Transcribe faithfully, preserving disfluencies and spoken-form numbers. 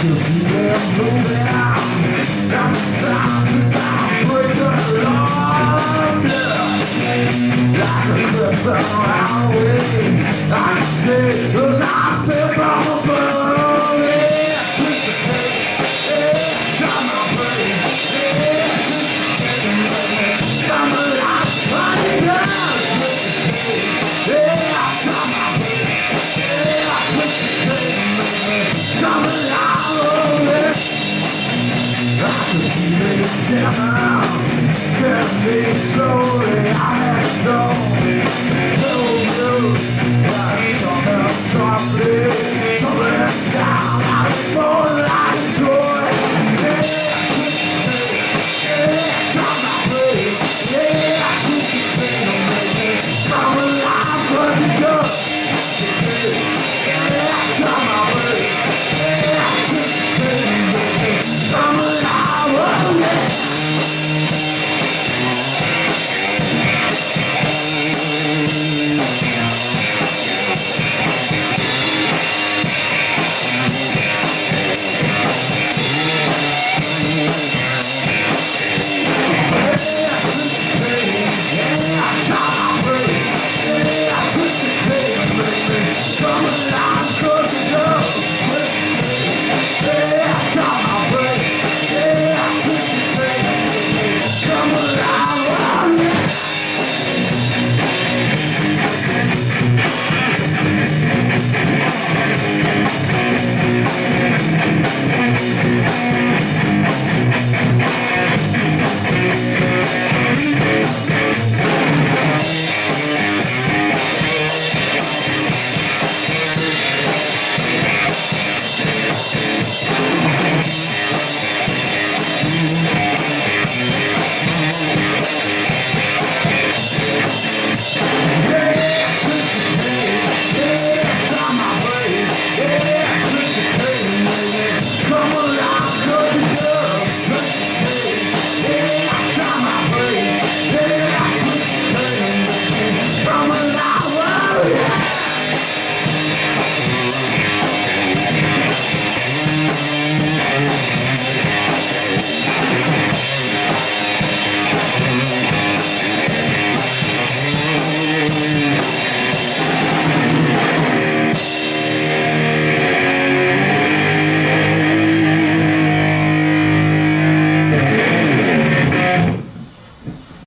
still keep them moving out. Now sometimes I break the law. Like a crimson highway, I can see those eyes feel from above. Yeah, twist the tape, yeah, shine my brain, yeah, twist the tape, come alive, running down. Yeah, shine my brain, yeah, twist the tape, come alive, oh yeah. I can feel it down, get me slowly, I had no, no blues, but I somehow softly.